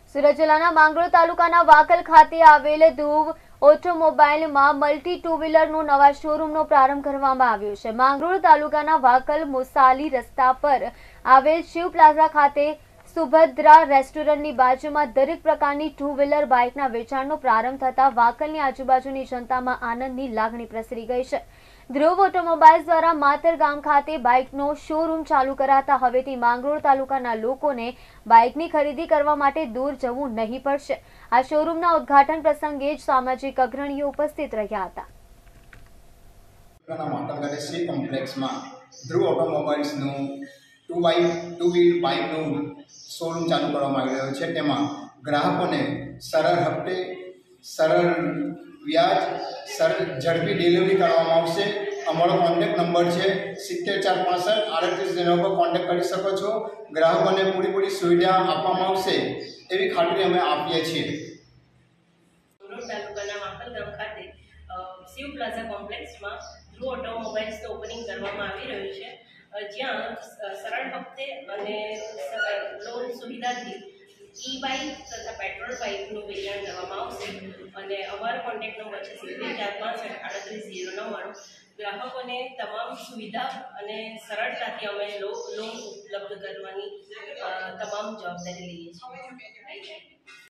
સુરત જિલ્લાના માંગરોળ તાલુકાના વાકલ ખાતે આવેલ ધ્રુવ ઓટોમોબાઇલમાં મલ્ટી ટુ વ્હીલરનું નવા શોરૂમનો પ્રારંભ કરવામાં આવ્યો છે। માંગરોળ તાલુકાના વાકલ મોસાલી રસ્તા પર આવેલ શિવ પ્લાઝા ખાતે સુભદ્રા રેસ્ટોરન્ટની બાજુમાં દરેક પ્રકારની ટુ વ્હીલર બાઇકના વેચાણનો પ્રારંભ થતા વાકલની આજુબાજુની જનતામાં આનંદની લાગણી પ્રસરી ગઈ છે। ધ્રુવ ઓટોમોબાઇલ્સ દ્વારા માતર ગામ ખાતે બાઇકનો શોરૂમ ચાલુ કરાતા હવેથી માંગરોળ તાલુકાના લોકોને બાઇકની ખરીદી કરવા માટે દૂર જવું નહીં પડશે। આ શોરૂમના ઉદ્ઘાટન પ્રસંગે જ સામાજિક અગ્રણીઓ ઉપસ્થિત રહ્યા હતા। ધ્રુવ ઓટોમોબાઇલ્સનું ટુ વ્હીલ બાઇકનું શોરૂમ ચાલુ કરવામાં આવી રહ્યો છે। તેમાં ગ્રાહકોને સરળ હપ્તે, સરળ વ્યાજ, સરળ ઝડપી ડિલિવરી કરવામાં આવશે। અમારો કોન્ટેક્ટ નંબર છે 7465 38 પર કોન્ટેક્ટ કરી શકો છો। ગ્રાહકોને પૂરી સુવિધા આપવામાં આવશે એવી ખાતરી અમે આપીએ છીએ। તાલુકાના વાકલ ગામ ખાતે શિવ પ્લાઝા કોમ્પ્લેક્સમાં ધ્રુવ ઓટોમોબાઇલ્સનું ઓપનિંગ કરવામાં આવી રહ્યું છે, જ્યાં સરળ હપ્તે અને લોન સુવિધાથી ઈ બાઇક તથા પેટ્રોલ બાઇકનું વેચાણ કરવામાં આવશે। અને અમારો કોન્ટેક્ટ નંબર છે 7465 38 ગ્રાહકોને તમામ સુવિધા અને સરળતાથી અમે લોન ઉપલબ્ધ કરવાની તમામ જવાબદારી લઈએ છીએ।